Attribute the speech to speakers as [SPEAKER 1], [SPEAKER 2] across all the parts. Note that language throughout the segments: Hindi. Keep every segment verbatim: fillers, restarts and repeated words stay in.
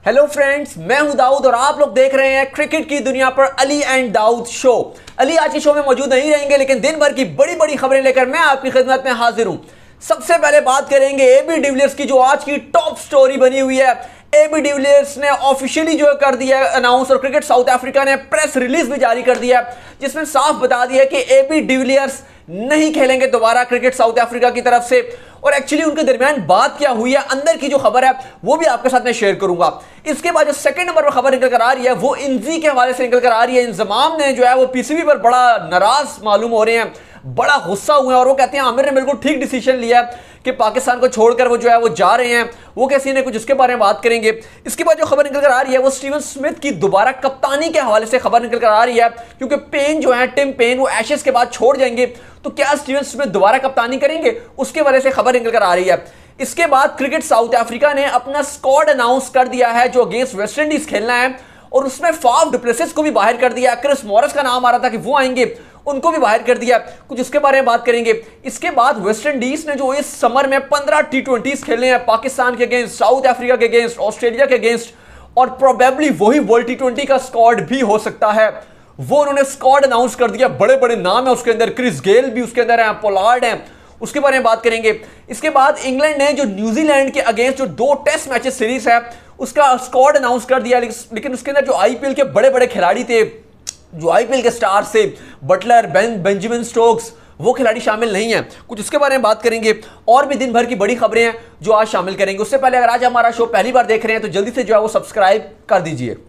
[SPEAKER 1] हेलो फ्रेंड्स, मैं हूं दाऊद और आप लोग देख रहे हैं क्रिकेट की दुनिया पर अली एंड दाऊद शो। अली आज के शो में मौजूद नहीं रहेंगे, लेकिन दिन भर की बड़ी बड़ी खबरें लेकर मैं आपकी खिदमत में हाजिर हूं। सबसे पहले बात करेंगे एबी डिविलियर्स की, जो आज की टॉप स्टोरी बनी हुई है। एबी डिविलियर्स ने ऑफिशियली जो कर दिया है अनाउंस, और क्रिकेट साउथ अफ्रीका ने प्रेस रिलीज भी जारी कर दिया जिसमें साफ बता दिया कि एबी डिविलियर्स नहीं खेलेंगे दोबारा क्रिकेट साउथ अफ्रीका की तरफ से। और एक्चुअली उनके दरमियान बात क्या हुई है, अंदर की जो खबर है वो भी आपके साथ मैं शेयर करूंगा। इसके बाद जो सेकंड नंबर पर खबर निकल कर आ रही है वो इंजी के हवाले से निकल कर आ रही है। इंजमाम ने जो है वो पीसीबी पर बड़ा नाराज मालूम हो रहे हैं, बड़ा गुस्सा हुए हैं, और वो कहते हैं आमिर ने बिल्कुल ठीक डिसीजन लिया कि पाकिस्तान को छोड़कर वो जो है वो जा रहे हैं। वो कैसे ने कुछ इसके बारे में बात करेंगे। इसके बाद जो खबर निकल कर आ रही है वो स्टीवन स्मिथ की दोबारा कप्तानी के हवाले से खबर निकल कर आ रही है, क्योंकि पेन जो है टिम पेन वो एशेस के बाद छोड़ जाएंगे, तो क्या स्टीवन स्मिथ दोबारा कप्तानी करेंगे, उसके वजह से खबर निकल कर आ रही है। इसके बाद क्रिकेट साउथ अफ्रीका ने अपना स्क्वाड अनाउंस कर दिया है जो अगेंस्ट वेस्ट इंडीज खेलना है, और उसमें फाफ डु प्लेसिस को भी बाहर कर दिया। क्रिस मॉरिस का नाम आ रहा था कि वो आएंगे, उनको भी बाहर कर दिया। कुछ इसके बारे में बात करेंगे। इसके बाद वेस्ट इंडीज ने जो इस समर में पंद्रह टी ट्वेंटीज खेले हैं, पाकिस्तान के अगेंस्ट, साउथ अफ्रीका के अगेंस्ट, ऑस्ट्रेलिया के अगेंस्ट, और प्रोबेबली वही वर्ल्ड टी ट्वेंटी का स्क्वाड भी हो सकता है। वो उन्होंने स्क्वाड अनाउंस कर दिया, बड़े बड़े नाम है उसके अंदर, क्रिस गेल भी उसके अंदर है, पोलार्ड है, उसके बारे में बात करेंगे। इसके बाद इंग्लैंड ने जो न्यूजीलैंड के अगेंस्ट जो दो टेस्ट मैचेस सीरीज है उसका स्क्वाड अनाउंस कर दिया, लेकिन उसके अंदर जो आईपीएल के बड़े बड़े खिलाड़ी थे, जो आईपीएल के स्टार से बटलर, बेन बेंजामिन स्टोक्स, वो खिलाड़ी शामिल नहीं है। कुछ इसके बारे में बात करेंगे, और भी दिन भर की बड़ी खबरें हैं जो आज शामिल करेंगे। उससे पहले अगर आज हमारा शो पहली बार देख रहे हैं तो जल्दी से जो है वो सब्सक्राइब कर दीजिए।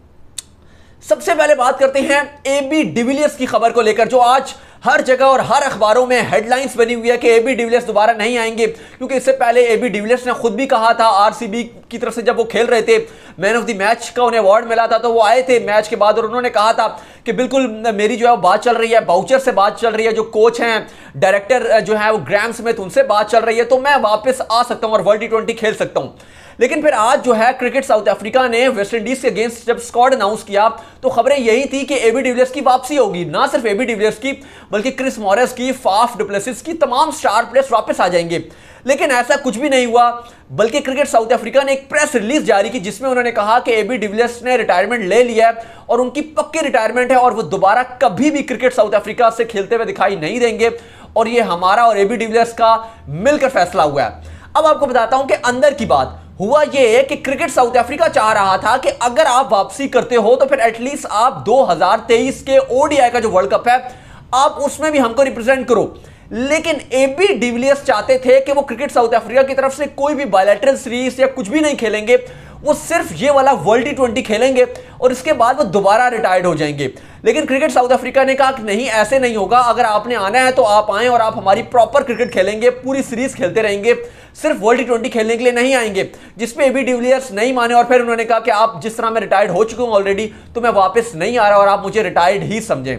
[SPEAKER 1] सबसे पहले बात करते हैं एबी डिविलियर्स की खबर को लेकर, जो आज हर जगह और हर अखबारों में हेडलाइंस बनी हुई है कि एबी डिविलियर्स दोबारा नहीं आएंगे। क्योंकि इससे पहले एबी डिविलियर्स ने खुद भी कहा था, आरसीबी की तरफ से जब वो खेल रहे थे, मैन ऑफ द मैच का उन्हें अवार्ड मिला था, तो वो आए थे मैच के बाद और उन्होंने कहा था कि बिल्कुल मेरी जो है वो बात चल रही है, बाउचर से बात चल रही है, जो कोच हैं, डायरेक्टर जो है वो ग्राहम स्मिथ, उनसे बात चल रही है, तो मैं वापस आ सकता हूं और वर्ल्ड टी ट्वेंटी खेल सकता हूं। लेकिन फिर आज जो है क्रिकेट साउथ अफ्रीका ने वेस्ट इंडीज के अगेंस्ट जब स्क्वाड अनाउंस किया तो खबरें यही थी कि एबी डिविलियर्स की वापसी होगी। ना सिर्फ एबी डिविलियर्स की बल्कि क्रिस मॉरिस की, फाफ डु प्लेसिस की, तमाम स्टार प्लेयर्स वापस आ जाएंगे। लेकिन ऐसा कुछ भी नहीं हुआ, बल्कि क्रिकेट साउथ अफ्रीका ने एक प्रेस रिलीज जारी की जिसमें उन्होंने कहा कि एबी डिविलियर्स ने रिटायरमेंट ले लिया है और उनकी पक्की रिटायरमेंट है और वो दोबारा कभी भी क्रिकेट साउथ अफ्रीका से खेलते हुए दिखाई नहीं देंगे, और ये हमारा और एबी डिविलियर्स का मिलकर फैसला हुआ है। अब आपको बताता हूं कि अंदर की बात हुआ यह है कि क्रिकेट साउथ अफ्रीका चाह रहा था कि अगर आप वापसी करते हो तो फिर एटलीस्ट आप दो हज़ार तेईस के ओडीआई का जो वर्ल्ड कप है आप उसमें भी हमको रिप्रेजेंट करो। लेकिन एबी डिविलियर्स चाहते थे कि वो क्रिकेट साउथ अफ्रीका की तरफ से कोई भी बायलैटरल सीरीज या कुछ भी नहीं खेलेंगे, वो सिर्फ ये वाला वर्ल्ड टी ट्वेंटी खेलेंगे और इसके बाद वो दोबारा रिटायर्ड हो जाएंगे। लेकिन क्रिकेट साउथ अफ्रीका ने कहा कि नहीं, ऐसे नहीं होगा, अगर आपने आना है तो आप आएं और आप हमारी प्रॉपर क्रिकेट खेलेंगे, पूरी सीरीज खेलते रहेंगे, सिर्फ वर्ल्ड टी ट्वेंटी खेलने के लिए नहीं आएंगे। जिसपे एबी डिविलियर्स नहीं माने और फिर उन्होंने कहा कि आप जिस तरह मैं रिटायर्ड हो चुका हूं ऑलरेडी, तो मैं वापस नहीं आ रहा और आप मुझे रिटायर्ड ही समझें।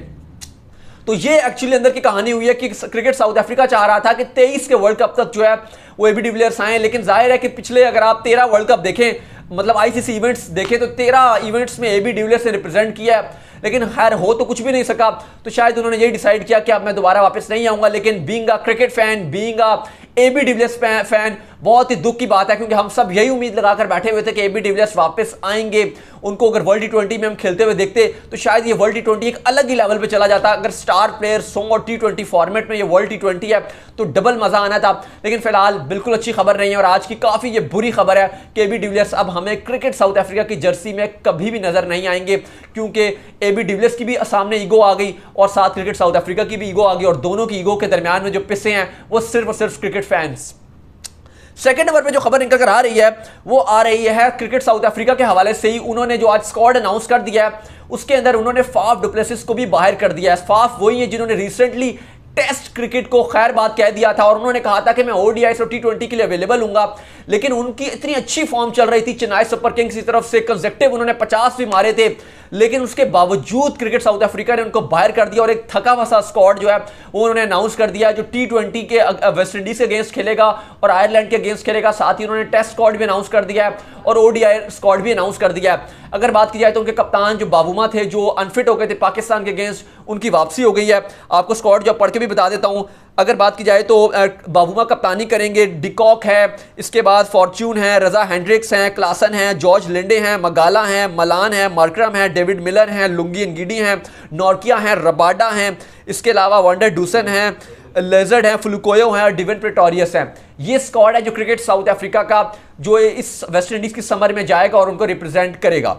[SPEAKER 1] तो ये एक्चुअली अंदर की कहानी हुई है कि क्रिकेट साउथ अफ्रीका चाह रहा था कि तेईस के वर्ल्ड कप तक जो है वो एबी डिविलियर्स आए। लेकिन जाहिर है कि पिछले अगर आप तेरह वर्ल्ड कप देखें, मतलब आईसीसी इवेंट्स देखें, तो तेरह इवेंट्स में एबी डिविलियर्स ने रिप्रेजेंट किया है, लेकिन खैर हो तो कुछ भी नहीं सका। तो शायद उन्होंने यही डिसाइड किया कि अब मैं दोबारा वापस नहीं आऊंगा। लेकिन being a cricket fan, being a AB de Villiers fan, बहुत ही दुख की बात है, क्योंकि हम सब यही उम्मीद लगाकर बैठे हुए थे कि एबी डिविलियर्स वापस आएंगे। उनको अगर वर्ल्ड टी ट्वेंटी में हम खेलते हुए देखते तो शायद ये वर्ल्ड टी ट्वेंटी एक अलग ही लेवल पे चला जाता। अगर स्टार प्लेयर्स हों और टी ट्वेंटी फॉर्मेट में ये वर्ल्ड टी ट्वेंटी है तो डबल मजा आना था। लेकिन फिलहाल बिल्कुल अच्छी खबर नहीं है, और आज की काफी ये बुरी खबर है कि एबी डिविलियर्स अब हमें क्रिकेट साउथ अफ्रीका की जर्सी में कभी भी नजर नहीं आएंगे, क्योंकि एबी डिविलियर्स की भी सामने ईगो आ गई और साथ क्रिकेट साउथ अफ्रीका की भी ईगो आ गई, और दोनों की ईगो के दरमियान में जो पिसे हैं वो सिर्फ और सिर्फ क्रिकेट फैंस। सेकंड नंबर पे जो खबर निकल कर आ रही है वो आ रही है क्रिकेट साउथ अफ्रीका के हवाले से ही। उन्होंने जो आज स्क्वाड अनाउंस कर दिया है उसके अंदर उन्होंने फाफ डु प्लेसिस को भी बाहर कर दिया है। फाफ वही है जिन्होंने रिसेंटली टेस्ट क्रिकेट को खैर बात कह दिया था और उन्होंने कहा था कि मैं ओडीआई और टी ट्वेंटी के लिए अवेलेबल हूंगा। लेकिन उनकी इतनी अच्छी फॉर्म चल रही थी चेन्नई सुपर किंग्स की तरफ से, कंसेक्टिव उन्होंने पचास भी मारे थे, लेकिन उसके बावजूद क्रिकेट साउथ अफ्रीका ने उनको बाहर कर दिया और एक थका हुआ सा स्क्वाड जो है वो उन्होंने अनाउंस कर दिया जो टी ट्वेंटी के वेस्ट इंडीज के अगेंस्ट खेलेगा और आयरलैंड के अगेंस्ट खेलेगा। साथ ही उन्होंने टेस्ट स्क्वाड भी अनाउंस कर दिया है और ओडीआई स्क्वाड भी अनाउंस कर दिया है। अगर बात की जाए तो उनके कप्तान जो बाबूमा थे, जो अनफिट हो गए थे पाकिस्तान के अगेंस्ट, उनकी वापसी हो गई है। आपको स्क्वाड जो पढ़ के भी बता देता हूं। अगर बात की जाए तो बाबूमा कप्तानी करेंगे, डिकॉक है, इसके बाद फॉर्च्यून है, रजा हेंड्रिक्स हैं, क्लासन हैं, जॉर्ज लिंडे हैं, मगाला हैं, मलान है, मार्क्रम है, डेविड मिलर हैं, लुंगी एंगिडी हैं, नॉर्किया हैं, रबाडा हैं, इसके अलावा वंडर डूसन हैं, लेजर्ड हैं, फ्लुकोयो हैं और डिवन प्रेटोरियस हैं। ये स्क्वाड है जो क्रिकेट साउथ अफ्रीका का जो इस वेस्ट इंडीज की समर में जाएगा और उनको रिप्रेजेंट करेगा।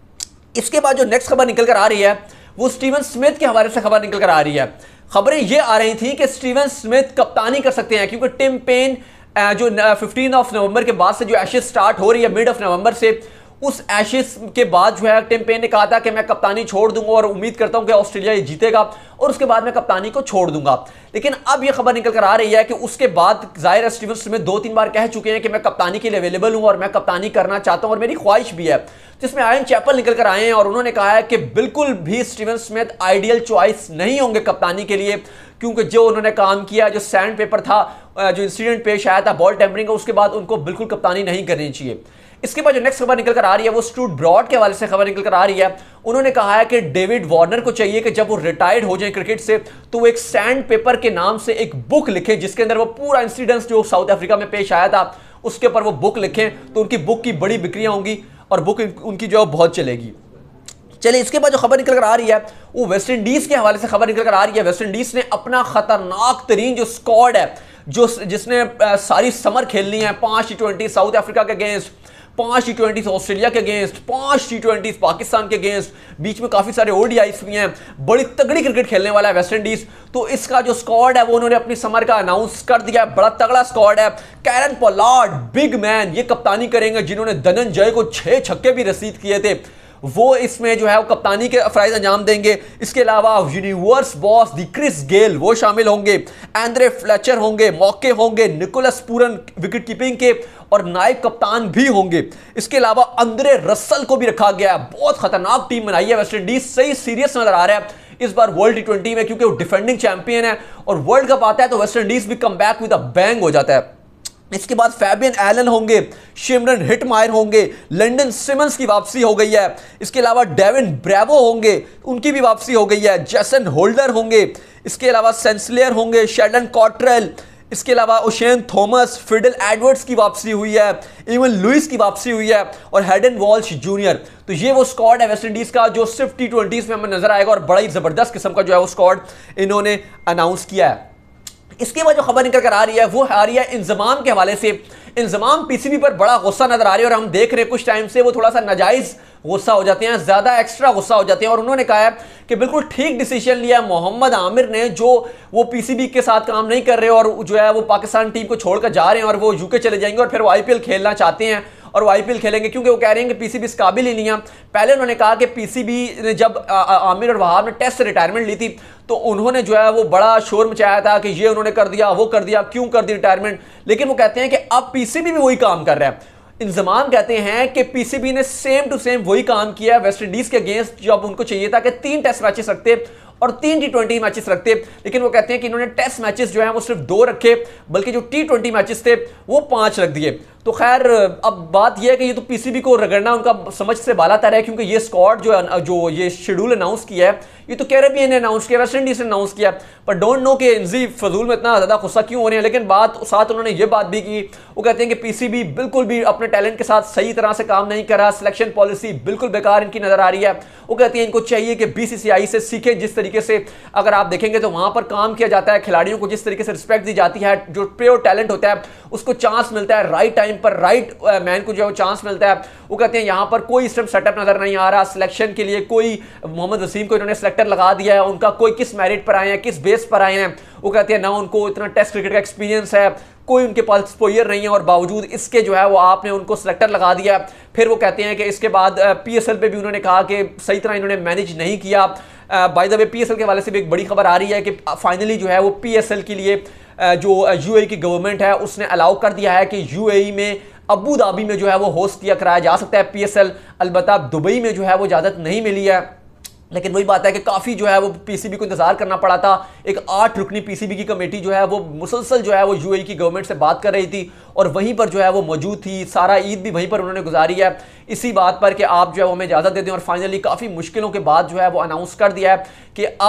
[SPEAKER 1] इसके बाद जो नेक्स्ट खबर निकल कर आ रही है वो स्टीवन स्मिथ के हवाले से खबर निकल कर आ रही है। खबरें ये आ रही थी कि स्टीवन स्मिथ कप्तानी कर सकते हैं क्योंकि टिम पेन जो फिफ्टीन ऑफ नवंबर के बाद से जो एशेज स्टार्ट हो रही है, मिड ऑफ नवंबर से, उस एशेज के बाद जो है टिम पेन ने कहा था कि मैं कप्तानी छोड़ दूंगा और उम्मीद करता हूं कि ऑस्ट्रेलिया ये जीतेगा और उसके बाद मैं कप्तानी को छोड़ दूंगा। लेकिन अब ये खबर निकल कर आ रही है कि उसके बाद जाहिर है स्टीवन स्मिथ दो तीन बार कह चुके हैं कि मैं कप्तानी के लिए अवेलेबल हूं और मैं कप्तानी करना चाहता हूं और मेरी ख्वाहिश भी है, जिसमें आयन चैपल निकल कर आए हैं और उन्होंने कहा है कि बिल्कुल भी स्टीवन स्मिथ आइडियल चॉइस नहीं होंगे कप्तानी के लिए, क्योंकि जो उन्होंने काम किया, जो सैंड पेपर था, जो इंसिडेंट पेश आया था बॉल टेम्परिंग का, उसके बाद उनको बिल्कुल कप्तानी नहीं करनी चाहिए। इसके बाद जो नेक्स्ट खबर निकल कर आ रही है वो स्टूट ब्रॉड के हवाले से खबर निकल कर आ रही है। उन्होंने कहा है कि डेविड वार्नर को चाहिए कि जब वो रिटायर्ड हो जाए क्रिकेट से तो वो एक सैंड पेपर के नाम से एक बुक लिखें जिसके अंदर वो पूरा इंसिडेंस जो साउथ अफ्रीका में पेश आया था उसके ऊपर वो बुक लिखें, तो उनकी बुक की बड़ी बिक्रियां होंगी और बुक उनकी जो बहुत चलेगी। चलिए, इसके बाद जो खबर निकल कर आ रही है वो वेस्ट इंडीज के हवाले से खबर निकल कर आ रही है। वेस्ट इंडीज ने अपना खतरनाक तरीन जो स्क्वाड है, जो जिसने आ, सारी समर खेलनी है, पांच टी ट्वेंटी साउथ अफ्रीका के अगेंस्ट, पांच टी ट्वेंटी ऑस्ट्रेलिया के अगेंस्ट, पांच टी ट्वेंटी पाकिस्तान के अगेंस्ट, बीच में काफी सारे ओडीआईस भी हैं, बड़ी तगड़ी क्रिकेट खेलने वाला है वेस्ट इंडीज। तो इसका जो स्क्वाड है वो उन्होंने अपनी समर का अनाउंस कर दिया, बड़ा तगड़ा स्क्वाड है। कैरन पोलार्ड बिग मैन ये कप्तानी करेंगे, जिन्होंने धनंजय को छह छक्के भी रसीद किए थे, वो इसमें जो है वो कप्तानी के फराइज अंजाम देंगे। इसके अलावा universe boss the Chris Gayle वो शामिल होंगे, एंड्रे फ्लेचर होंगे, मौके होंगे, निकोलस पूरन विकेट कीपिंग के और नायब कप्तान भी होंगे। इसके अलावा अंद्रे रसल को भी रखा गया है। बहुत खतरनाक टीम बनाई है वेस्ट इंडीज, सही सीरियस नजर आ रहा है इस बार वर्ल्ड टी ट्वेंटी में, क्योंकि वो डिफेंडिंग चैंपियन है और वर्ल्ड कप आता है तो वेस्ट इंडीज भी come back with a bang हो जाता है। इसके बाद फैबियन एलन होंगे, शिमरन हिटमायर होंगे, लंडन सिमंस की वापसी हो गई है। इसके अलावा डेविन ब्रेवो होंगे, उनकी भी वापसी हो गई है। जेसन होल्डर होंगे, इसके अलावा सेंसलेयर होंगे, शेल्डन कॉट्रेल, इसके अलावा ओशेन थॉमस, फिडल एडवर्ड्स की वापसी हुई है, इवन लुइस की वापसी हुई है और हेडन वॉल्श जूनियर। तो ये वो स्क्वाड है वेस्ट इंडीज का जो सिर्फ टी ट्वेंटीज में हमें नजर आएगा और बड़ा ही जबरदस्त किस्म का जो है वो स्क्वाड इन्होंने अनाउंस किया है। इसके बाद जो खबर निकल कर आ रही है वो आ रही है इंजमाम के हवाले से। इंजमाम पीसीबी पर बड़ा गुस्सा नजर आ रही है और हम देख रहे हैं कुछ टाइम से वो थोड़ा सा नाजायज गुस्सा हो जाते हैं, ज्यादा एक्स्ट्रा गुस्सा हो जाते हैं और उन्होंने कहा है कि बिल्कुल ठीक डिसीजन लिया मोहम्मद आमिर ने, जो वो पीसीबी के साथ काम नहीं कर रहे और जो है वो पाकिस्तान टीम को छोड़कर जा रहे हैं और वो यूके चले जाएंगे और फिर वो आईपीएल खेलना चाहते हैं और वो आईपीएल खेलेंगे, क्योंकि वो कह रहे हैं कि पीसीबी इस काबिल ही नहीं है। पहले उन्होंने कहा कि पीसीबी ने जब आमिर और वहाब ने टेस्ट से रिटायरमेंट ली थी तो उन्होंने जो है वो बड़ा शोर मचाया था कि ये उन्होंने कर दिया, वो कर दिया, क्यों कर दी रिटायरमेंट। लेकिन वो कहते हैं कि अब पीसीबी भी वही काम कर रहा है। इंजमाम कहते हैं कि पीसीबी ने सेम टू सेम वही काम किया वेस्ट इंडीज के अगेंस्ट, जब उनको चाहिए था कि तीन टेस्ट मैचेस रखते और तीन टी ट्वेंटी मैचेस रखते, लेकिन वो कहते हैं कि इन्होंने टेस्ट मैचेस जो है वो सिर्फ दो रखे, बल्कि जो टी ट्वेंटी मैचेस थे वो पांच रख दिए। तो खैर अब बात यह है कि ये तो पीसीबी को रगड़ना उनका समझ से बाला तर है, क्योंकि ये स्क्वाड जो जो ये शेड्यूल अनाउंस किया है ये तो कैरेबियन ने अनाउंस किया, वेस्ट इंडीज ने अनाउंस किया, पर डोंट नो कि इंजी फजूल में इतना ज्यादा गुस्सा क्यों हो रहे हैं। लेकिन बात साथ उन्होंने ये बात भी की, वो कहते हैं कि पीसीबी बिल्कुल भी अपने टैलेंट के साथ सही तरह से काम नहीं कर रहा, सिलेक्शन पॉलिसी बिल्कुल बेकार इनकी नजर आ रही है। वो कहते हैं इनको चाहिए कि बीसीसीआई से सीखे, जिस तरीके से अगर आप देखेंगे तो वहां पर काम किया जाता है, खिलाड़ियों को जिस तरीके से रिस्पेक्ट दी जाती है, जो प्योर टैलेंट होता है उसको चांस मिलता है, राइट टाइम पर राइट मैन को जो है चांस मिलता है। वो कहते हैं यहां पर कोई सिस्टम सेटअप नजर नहीं आ रहा, सिलेक्शन के लिए कोई मोहम्मद वसीम को इन्होंने सिलेक्टर लगा दिया है, उनका कोई किस मेरिट पर आए हैं, किस बेस पर आए हैं। वो कहते हैं ना उनको इतना टेस्ट क्रिकेट का एक्सपीरियंस है, कोई उनके पास एक्सपोजर नहीं है और बावजूद इसके जो है वो आपने उनको सिलेक्टर लगा दिया। फिर वो कहते हैं कि इसके बाद पीएसएल पे भी उन्होंने कहा कि सही तरह इन्होंने मैनेज नहीं किया। बाय द वे पीएसएल के हवाले से भी एक बड़ी खबर आ रही है कि फाइनली जो है वो पीएसएल के लिए जो यूएई की गवर्नमेंट है उसने अलाउ कर दिया है कि यूएई में अबू धाबी में जो है वो होस्ट किया कराया जा सकता है पीएसएल। अलबत्ता दुबई में जो है वो इजाजत नहीं मिली है, लेकिन वही बात है कि काफी जो है वो पीसीबी को इंतजार करना पड़ा था। एक आठ रुकनी पीसीबी की कमेटी जो है वो मुसलसल जो है वो यूएई की गवर्नमेंट से बात कर रही थी और वहीं पर जो है वो मौजूद थी। सारा ईद भी वहीं पर उन्होंने गुजारी है इसी बात पर कि आप जो है वो हमें इजाजत दे दें और फाइनली काफी मुश्किलों के बाद जो है वो अनाउंस कर दिया है कि अब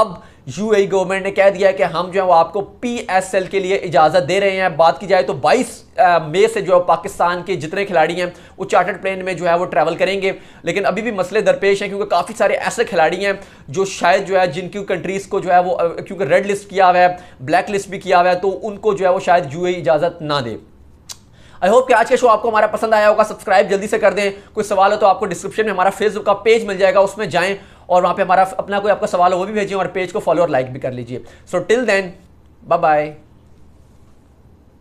[SPEAKER 1] यूएई गवर्नमेंट ने कह दिया है कि हम जो है वो आपको पीएसएल के लिए इजाज़त दे रहे हैं। बात की जाए तो बाईस मई से जो है पाकिस्तान के जितने खिलाड़ी हैं वो चार्टर्ड प्लेन में जो है वो ट्रैवल करेंगे, लेकिन अभी भी मसले दरपेश हैं क्योंकि काफ़ी सारे ऐसे खिलाड़ी हैं जो शायद जो है जिनकी कंट्रीज़ को जो है वो क्योंकि रेड लिस्ट किया हुआ है, ब्लैक लिस्ट भी किया हुआ है, तो उनको जो है वो शायद यूएई इजाज़त ना दे। आई होप कि आज के शो आपको हमारा पसंद आया होगा। सब्सक्राइब जल्दी से कर दें। कोई सवाल हो तो आपको डिस्क्रिप्शन में हमारा फेसबुक का पेज मिल जाएगा, उसमें जाएं और वहां पे हमारा अपना कोई आपका सवाल हो वो भी भेजिए और पेज को फॉलो और लाइक भी कर लीजिए। So till then, bye bye.